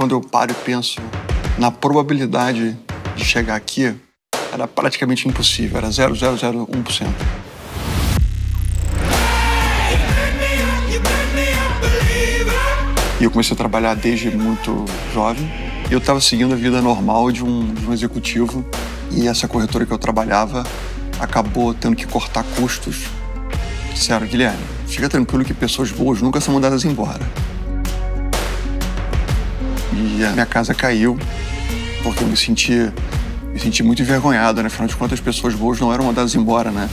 quando eu paro e penso na probabilidade de chegar aqui, era praticamente impossível, era 0,001%. E eu comecei a trabalhar desde muito jovem. E eu estava seguindo a vida normal de um executivo. E essa corretora que eu trabalhava acabou tendo que cortar custos. Disseram, Guilherme, fica tranquilo que pessoas boas nunca são mandadas embora. E a minha casa caiu, porque eu me senti muito envergonhado, né? Afinal de contas, pessoas boas não eram mandadas embora, né?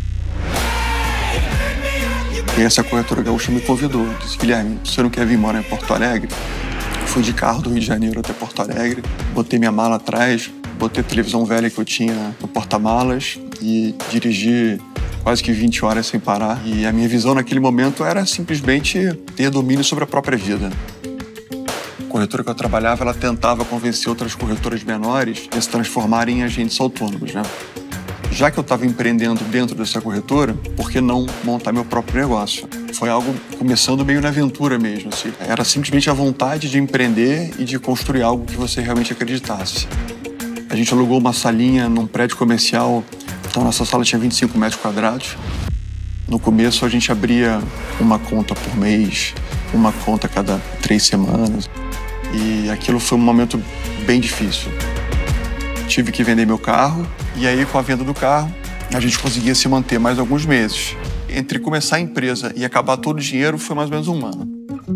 E essa corretora gaúcha me convidou. Disse, Guilherme, você não quer vir morar em Porto Alegre? Fui de carro do Rio de Janeiro até Porto Alegre, botei minha mala atrás, botei a televisão velha que eu tinha no porta-malas e dirigi quase que 20 horas sem parar. E a minha visão naquele momento era simplesmente ter domínio sobre a própria vida. A corretora que eu trabalhava, ela tentava convencer outras corretoras menores a se transformarem em agentes autônomos, né? Já que eu estava empreendendo dentro dessa corretora, por que não montar meu próprio negócio? Foi algo começando meio na aventura mesmo, assim. Era simplesmente a vontade de empreender e de construir algo que você realmente acreditasse. A gente alugou uma salinha num prédio comercial, então nossa sala tinha 25 metros quadrados. No começo a gente abria uma conta por mês, uma conta a cada 3 semanas. E aquilo foi um momento bem difícil. Tive que vender meu carro e aí com a venda do carro a gente conseguia se manter mais alguns meses. Entre começar a empresa e acabar todo o dinheiro foi mais ou menos um ano.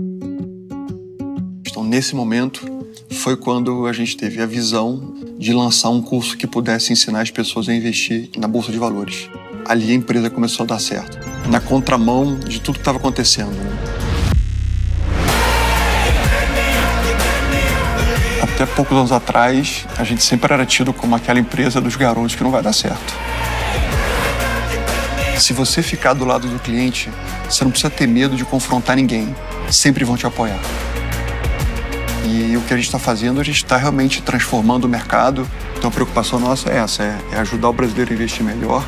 Então nesse momento foi quando a gente teve a visão de lançar um curso que pudesse ensinar as pessoas a investir na Bolsa de Valores. Ali a empresa começou a dar certo, na contramão de tudo que estava acontecendo, né? Até poucos anos atrás, a gente sempre era tido como aquela empresa dos garotos que não vai dar certo. Se você ficar do lado do cliente, você não precisa ter medo de confrontar ninguém. Sempre vão te apoiar. E o que a gente está fazendo, a gente está realmente transformando o mercado. Então a preocupação nossa é essa, é ajudar o brasileiro a investir melhor.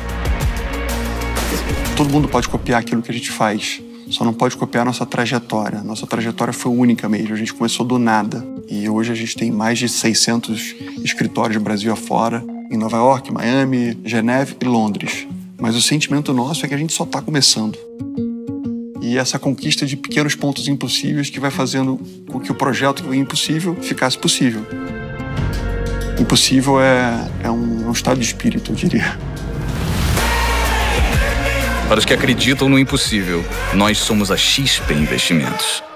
Todo mundo pode copiar aquilo que a gente faz. Só não pode copiar a nossa trajetória. Nossa trajetória foi única mesmo, a gente começou do nada. E hoje a gente tem mais de 600 escritórios do Brasil afora, em Nova York, Miami, Geneve e Londres. Mas o sentimento nosso é que a gente só está começando. E essa conquista de pequenos pontos impossíveis que vai fazendo com que o projeto impossível ficasse possível. Impossível é um estado de espírito, eu diria. Para os que acreditam no impossível, nós somos a XP Investimentos.